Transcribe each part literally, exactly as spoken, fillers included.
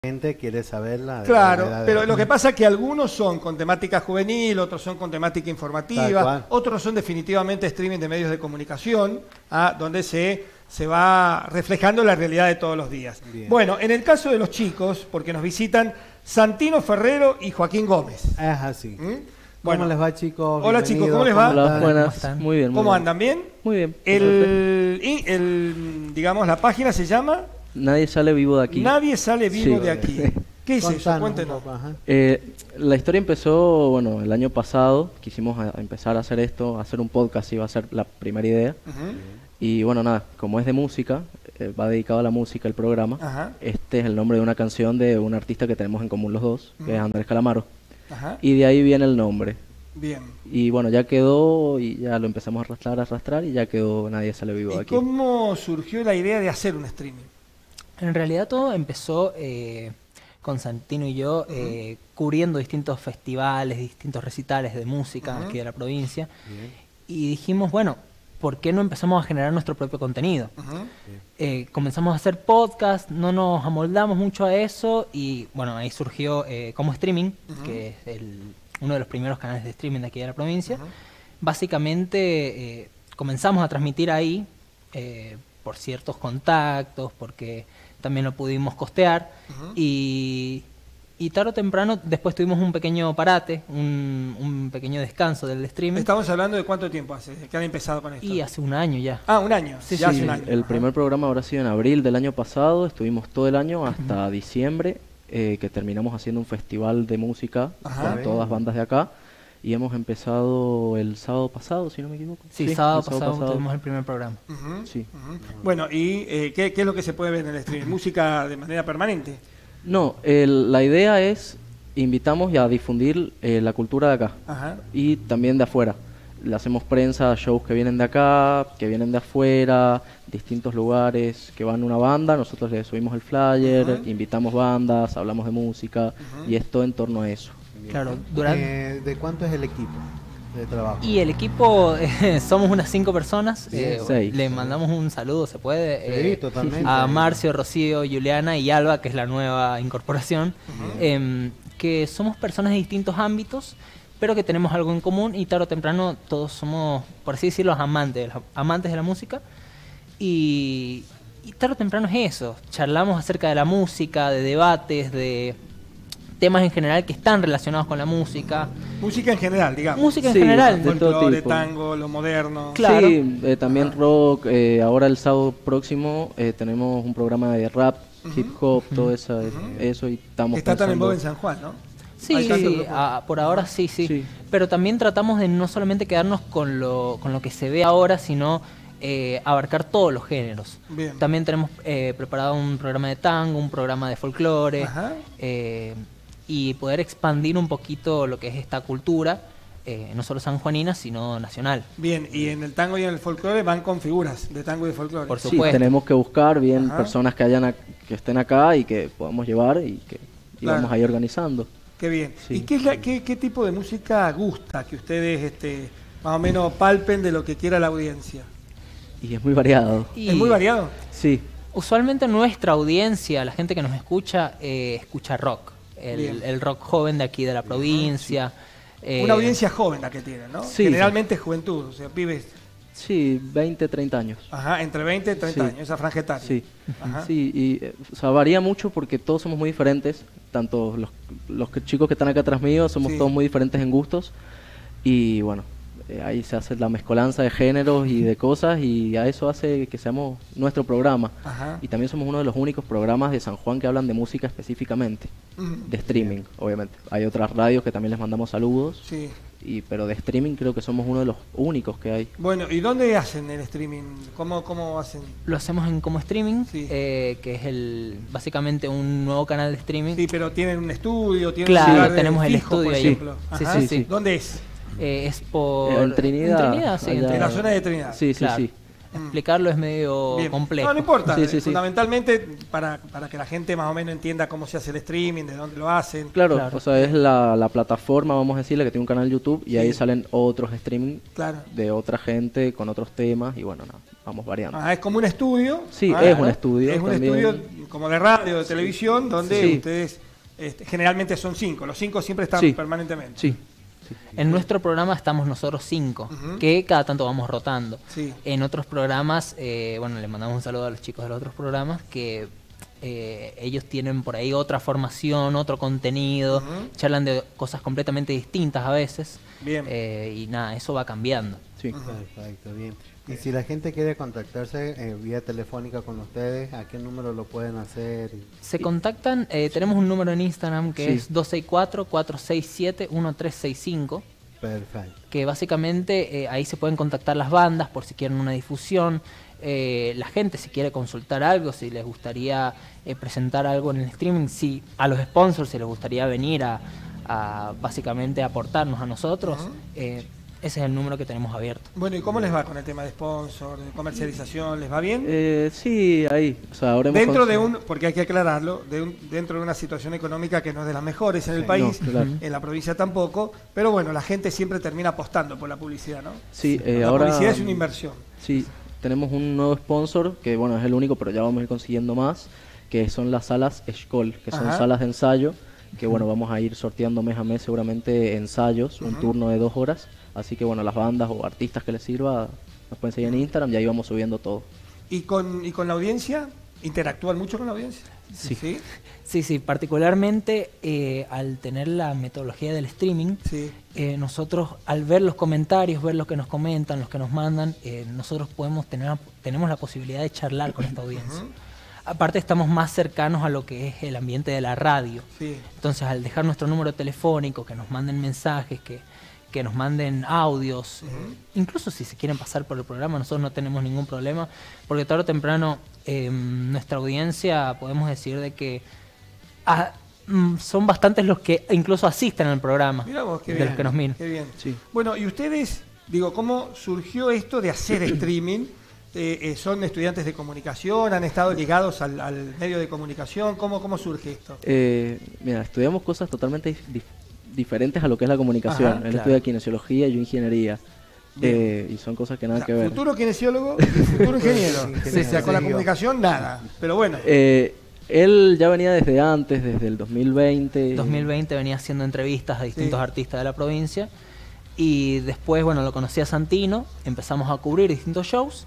gente quiere saberla. Claro, pero lo que pasa es que algunos son con temática juvenil, otros son con temática informativa, otros son definitivamente streaming de medios de comunicación, ¿ah? donde se, se va reflejando la realidad de todos los días. Bien. Bueno, en el caso de los chicos, porque nos visitan Santino Ferrero y Joaquín Gómez. Es así. ¿Mm? Bueno, ¿cómo les va, chicos? Hola, chicos, ¿cómo les va? Hola, buenas. Muy bien. Muy ¿Cómo bien. andan? ¿Bien? Muy bien. El, el, el, digamos, la página se llama... Nadie sale vivo de aquí. Nadie sale vivo sí. de aquí. ¿Qué es eso? Cuéntenos. Eh, la historia empezó, bueno, el año pasado. Quisimos a, a empezar a hacer esto, a hacer un podcast, iba a ser la primera idea. Uh-huh. Y bueno, nada, como es de música, eh, va dedicado a la música el programa. Uh-huh. Este es el nombre de una canción de un artista que tenemos en común los dos, uh-huh. que es Andrés Calamaro. Uh-huh. Y de ahí viene el nombre. Bien. Y bueno, ya quedó y ya lo empezamos a arrastrar, a arrastrar y ya quedó Nadie sale vivo de aquí. ¿Y cómo surgió la idea de hacer un streaming? En realidad todo empezó eh, con Santino y yo eh, uh-huh. cubriendo distintos festivales, distintos recitales de música uh-huh. aquí de la provincia. Bien. Y dijimos, bueno, ¿por qué no empezamos a generar nuestro propio contenido? Uh-huh. eh, comenzamos a hacer podcast, no nos amoldamos mucho a eso y bueno, ahí surgió eh, Como Streaming, uh-huh. que es el, uno de los primeros canales de streaming de aquí de la provincia. Uh-huh. Básicamente eh, comenzamos a transmitir ahí eh, por ciertos contactos, porque también lo pudimos costear, uh-huh. y, y tarde o temprano después tuvimos un pequeño parate, un, un pequeño descanso del streaming. ¿Estamos hablando de cuánto tiempo hace que han empezado con esto? Y hace un año ya. Ah, un año. Sí, ya sí, hace un año. El primer programa habrá sido en abril del año pasado, estuvimos todo el año hasta uh-huh. diciembre, eh, que terminamos haciendo un festival de música uh-huh. con todas bandas de acá. Y hemos empezado el sábado pasado, si no me equivoco. Sí, sí sábado, sábado pasado, pasado tuvimos el primer programa. Uh-huh, sí. Uh-huh. Bueno, ¿y eh, ¿qué, qué es lo que se puede ver en el streaming? ¿Música de manera permanente? No, el, la idea es, invitamos a difundir eh, la cultura de acá. Uh-huh. Y también de afuera. Le hacemos prensa a shows que vienen de acá, que vienen de afuera, distintos lugares, que van una banda, nosotros le subimos el flyer, uh-huh. invitamos bandas, hablamos de música, uh-huh. y es todo en torno a eso. Claro, durante... eh, ¿De cuánto es el equipo de trabajo? Y el equipo, eh, somos unas cinco personas. Eh, Seis. Le mandamos un saludo, ¿se puede? Sí, eh, totalmente. A Marcio, Rocío, Juliana y Alba, que es la nueva incorporación. Uh-huh. eh, que somos personas de distintos ámbitos, pero que tenemos algo en común y tarde o temprano todos somos, por así decirlo, amantes, amantes de la música. Y, y tarde o temprano es eso. Charlamos acerca de la música, de debates, de... temas en general que están relacionados con la música. Música en general, digamos. Música en sí, general. De todo folclore, tipo. tango, lo moderno. Claro. Sí, eh, también uh-huh. rock. Eh, ahora el sábado próximo eh, tenemos un programa de rap, uh-huh. hip hop, uh-huh. todo eso, uh-huh. eso y estamos Está pensando... tan en voga en San Juan, ¿no? Sí, sí a, por ahora sí, sí, sí. Pero también tratamos de no solamente quedarnos con lo, con lo que se ve ahora, sino... Eh, abarcar todos los géneros. Bien. También tenemos eh, preparado un programa de tango, un programa de folclore, eh, y poder expandir un poquito lo que es esta cultura, eh, no solo sanjuanina, sino nacional. Bien, y en el tango y en el folclore van con figuras de tango y de folclore. Por supuesto. Sí, tenemos que buscar bien Ajá. personas que hayan a, que estén acá y que podamos llevar y que y claro. vamos ahí organizando. Qué bien. Sí. ¿Y qué, es la, qué, qué tipo de música gusta que ustedes este, más o menos palpen de lo que quiera la audiencia? Y es muy variado. Y ¿Es muy variado? Sí. Usualmente nuestra audiencia, la gente que nos escucha, eh, escucha rock. El, el rock joven de aquí de la provincia. Sí. Eh, Una audiencia joven la que tienen, ¿no? Sí, Generalmente sí. juventud, o sea, pibes. Sí, veinte, treinta años. Ajá, entre veinte y treinta sí. años, esa franja etaria. Sí, Ajá. sí y, o sea, varía mucho porque todos somos muy diferentes. Tanto los, los que, chicos que están acá atrás mío, somos sí. todos muy diferentes en gustos. Y bueno... ahí se hace la mezcolanza de géneros y de cosas y a eso hace que seamos nuestro programa. Ajá. Y también somos uno de los únicos programas de San Juan que hablan de música específicamente, uh-huh. de streaming, obviamente. Hay otras radios que también les mandamos saludos, sí. y pero de streaming creo que somos uno de los únicos que hay. Bueno, ¿y dónde hacen el streaming? ¿Cómo, cómo hacen? Lo hacemos en Como Streaming, sí. eh, que es el básicamente un nuevo canal de streaming. Sí, pero tienen un estudio, tienen claro, un lugar tenemos de el fijo, estudio por ahí. ejemplo. Sí, Ajá. sí, sí. ¿Dónde es? Eh, es por... En Trinidad. En Trinidad, sí. En la zona de Trinidad. Sí, sí, claro. sí. explicarlo es medio Bien. complejo. No, no importa. Sí, sí, sí. Fundamentalmente para, para que la gente más o menos entienda cómo se hace el streaming, de dónde lo hacen. Claro, Claro. o sea, es la, la plataforma, vamos a decirle, que tiene un canal YouTube y Sí. ahí salen otros streaming Claro. de otra gente con otros temas y bueno, nada, vamos variando. Ah, es como un estudio. Sí, Ah, es un estudio Es un también. estudio como de radio, de televisión, donde Sí. ustedes este, generalmente son cinco. Los cinco siempre están Sí. permanentemente. Sí, En nuestro programa estamos nosotros cinco, Ujú. que cada tanto vamos rotando. Sí. En otros programas, eh, bueno, le mandamos un saludo a los chicos de los otros programas, que eh, ellos tienen por ahí otra formación, otro contenido, Ujú. charlan de cosas completamente distintas a veces. Bien. Eh, y nada, eso va cambiando. sí. Perfecto, bien. Y si la gente quiere contactarse eh, vía telefónica con ustedes, ¿a qué número lo pueden hacer? Se contactan, eh, tenemos un número en Instagram que Sí. es dos seis cuatro, cuatro seis siete, uno tres seis cinco. Perfecto. Que básicamente eh, ahí se pueden contactar las bandas por si quieren una difusión, eh, la gente si quiere consultar algo, si les gustaría eh, presentar algo en el streaming, si a los sponsors si les gustaría venir a, a básicamente aportarnos a nosotros, Ujú. eh, ese es el número que tenemos abierto. Bueno, ¿y cómo les va con el tema de sponsor, de comercialización? ¿Les va bien? Eh, sí, ahí. O sea, ahora hemos Dentro cons- de un, porque hay que aclararlo, de un- dentro de una situación económica que no es de las mejores en el Sí. país, No, claro. en la provincia tampoco, pero bueno, la gente siempre termina apostando por la publicidad, ¿no? Sí, eh, la ahora... publicidad es una inversión. Sí, tenemos un nuevo sponsor, que bueno, es el único, pero ya vamos a ir consiguiendo más, que son las salas School, que son Ajá. salas de ensayo, que bueno, vamos a ir sorteando mes a mes seguramente ensayos, un Ujú. turno de dos horas, así que bueno, las bandas o artistas que les sirva, nos pueden seguir en Instagram y ahí vamos subiendo todo. ¿Y con, y con la audiencia? ¿Interactúan mucho con la audiencia? Sí. ¿Sí? Sí, sí, particularmente eh, al tener la metodología del streaming, Sí. eh, nosotros al ver los comentarios, ver lo que nos comentan, los que nos mandan, eh, nosotros podemos tener tenemos la posibilidad de charlar con esta audiencia. Ujú. Aparte estamos más cercanos a lo que es el ambiente de la radio. Sí. Entonces al dejar nuestro número telefónico, que nos manden mensajes, que, que nos manden audios, eh, incluso si se quieren pasar por el programa, nosotros no tenemos ningún problema, porque tarde o temprano eh, nuestra audiencia, podemos decir de que ah, mm, son bastantes los que incluso asisten al programa, Mirá vos, qué de bien. los que nos miran. Qué bien. Sí. Bueno, y ustedes, digo, ¿cómo surgió esto de hacer streaming? Eh, eh, ¿Son estudiantes de comunicación? ¿Han estado ligados al, al medio de comunicación? ¿Cómo, cómo surge esto? Eh, mira, estudiamos cosas totalmente dif- dif- diferentes a lo que es la comunicación. Ajá, Él claro. estudia kinesiología y yo ingeniería. Bien. Eh, y son cosas que nada O sea, que ver. futuro kinesiólogo y futuro ingeniero. Sí, O sea, con la sí. comunicación nada. Pero bueno, Eh, él ya venía desde antes, desde el dos mil veinte. dos mil veinte venía haciendo entrevistas a distintos Sí. artistas de la provincia y después, bueno, lo conocí a Santino, empezamos a cubrir distintos shows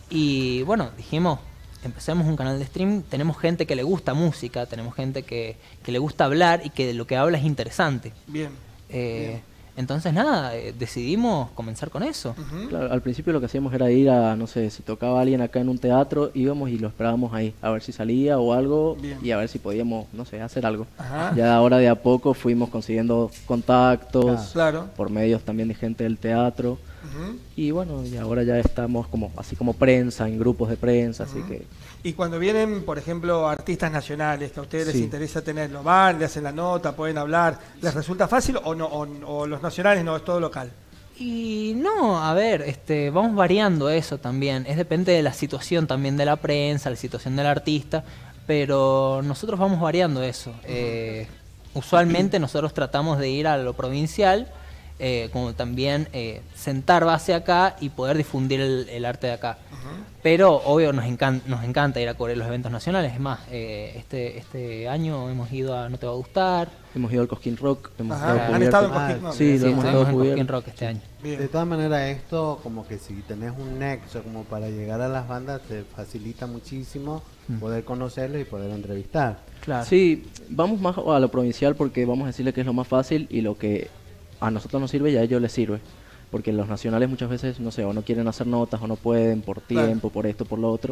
y bueno, dijimos, empecemos un canal de streaming, tenemos gente que le gusta música, tenemos gente que, que le gusta hablar y que lo que habla es interesante. bien. Eh, Bien. entonces nada, eh, decidimos comenzar con eso. Ujú. Claro, al principio lo que hacíamos era ir a, no sé, si tocaba alguien acá en un teatro, íbamos y lo esperábamos ahí, a ver si salía o algo, Bien. y a ver si podíamos, no sé, hacer algo. Ajá. Ya ahora de a poco fuimos consiguiendo contactos, Claro. por medios también de gente del teatro, Ujú. y bueno, y ahora ya estamos como así como prensa, en grupos de prensa, así que... Y cuando vienen, por ejemplo, artistas nacionales que a ustedes les Sí. interesa tenerlo, van, le hacen la nota, pueden hablar, ¿les resulta fácil o no? O, o los nacionales no, es todo local? Y no, a ver, este, vamos variando eso también. Es depende de la situación también de la prensa, la situación del artista, pero nosotros vamos variando eso. Eh, usualmente nosotros tratamos de ir a lo provincial, eh, como también eh, sentar base acá y poder difundir el, el arte de acá. Pero obvio nos, encan- nos encanta ir a cubrir los eventos nacionales. Es más, eh, este, este año hemos ido a No Te Va a Gustar. Hemos ido al Cosquín Rock, hemos Ajá, estado ¿han estado en cubiertos. Cosquín Rock? Sí, Sí, lo hemos estuvimos estado en Cosquín cubiertos. Rock este año. Bien. De todas maneras, esto como que si tenés un nexo como para llegar a las bandas, te facilita muchísimo poder conocerlos y poder entrevistar. Claro. Sí, vamos más a lo provincial porque vamos a decirle que es lo más fácil y lo que a nosotros nos sirve y a ellos les sirve. Porque los nacionales muchas veces, no sé, o no quieren hacer notas o no pueden por Claro. tiempo, por esto, por lo otro.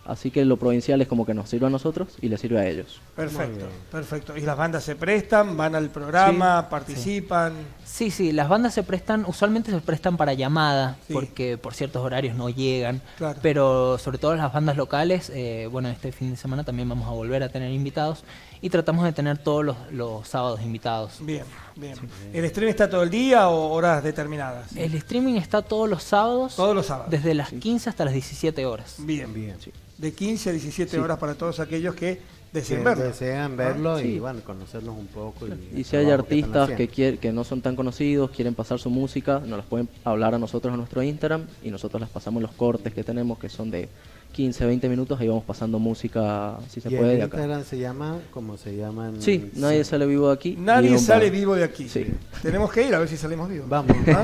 Así que lo provincial es como que nos sirve a nosotros y le sirve a ellos. Perfecto, perfecto. ¿Y las bandas se prestan, van al programa, sí, participan? Sí, sí, las bandas se prestan, usualmente se prestan para llamada, sí. porque por ciertos horarios no llegan, claro. pero sobre todo las bandas locales, eh, bueno, este fin de semana también vamos a volver a tener invitados y tratamos de tener todos los, los sábados invitados. Bien, bien. Sí. ¿El streaming está todo el día o horas determinadas? El streaming está todos los sábados. Todos los sábados. Desde las quince hasta las diecisiete horas. Bien, bien. Sí. De quince a diecisiete sí. horas para todos aquellos que deseen que verlo. Desean verlo ¿Ah? y sí. bueno, conocerlos un poco. Y, y si hay artistas que, que, quiere, que no son tan conocidos, quieren pasar su música, nos las pueden hablar a nosotros a nuestro Instagram y nosotros las pasamos en los cortes que tenemos, que son de quince, veinte minutos, ahí vamos pasando música, si se ¿Y puede, el de acá. Instagram se llama como se llaman? Sí, nadie sí. sale vivo de aquí. Nadie sale vivo de aquí. Sí. Tenemos que ir a ver si salimos vivos. Vamos. ¿Ah?